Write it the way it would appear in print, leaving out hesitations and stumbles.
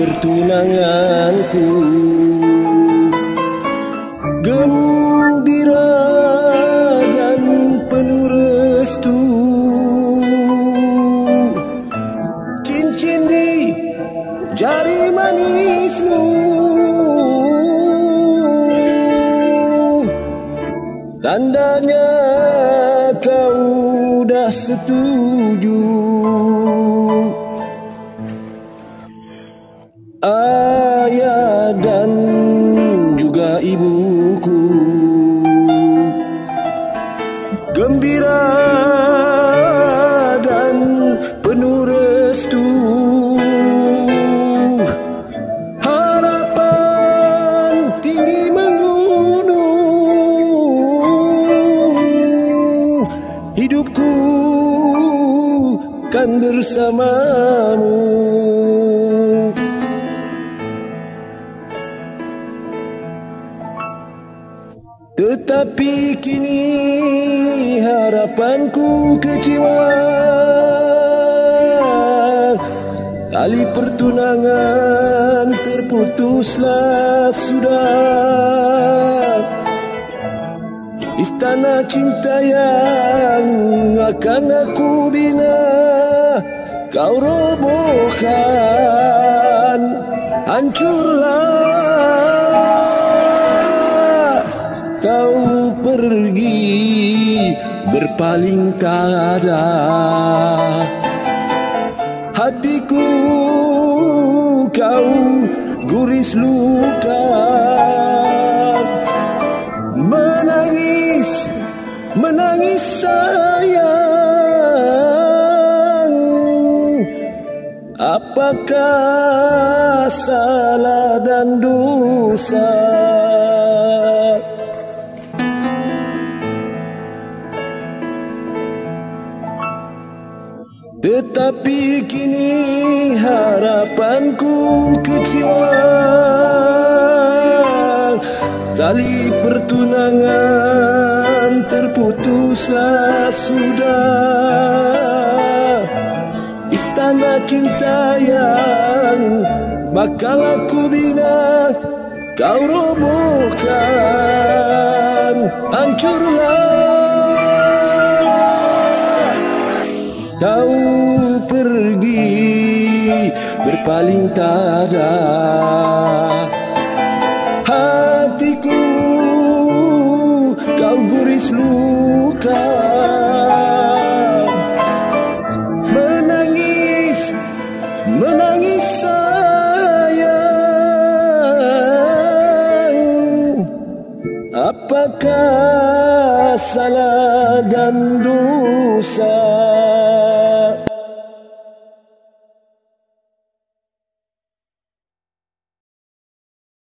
pertunanganku. Gembira dan penuh restu, cincin di jari manismu, tandanya kau dah setuju. Ayah dan juga ibuku gembira dan penuh restu. Harapan tinggi menggunung, hidupku kan bersamamu. Tetapi kini harapanku kecewa, tali pertunangan terputuslah sudah. Istana cinta yang akan aku bina kau robohkan, hancurlah. Kau pergi berpaling tak ada, hatiku kau guris luka. Menangis, menangis sayang, apakah salah dan dosa? Tetapi kini harapanku kecewa, tali pertunangan terputuslah sudah. Istana cinta yang bakal aku bina kau robohkan, hancurlah. Kau pergi berpaling tak ada, hatiku kau guris luka. Menangis, menangis sayang, apakah salah dan dosa?